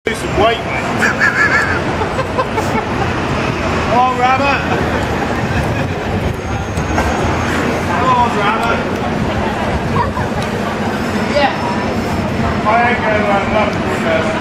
Do some weight, mate. Come on, Rabbit. Come on, Rabbit. Yeah. I ain't going to love